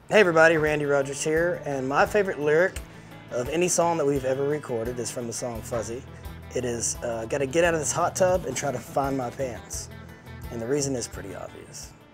Hey everybody, Randy Rogers here, and my favorite lyric of any song that we've ever recorded is from the song Fuzzy. It is, gotta get out of this hot tub and try to find my pants. And the reason is pretty obvious.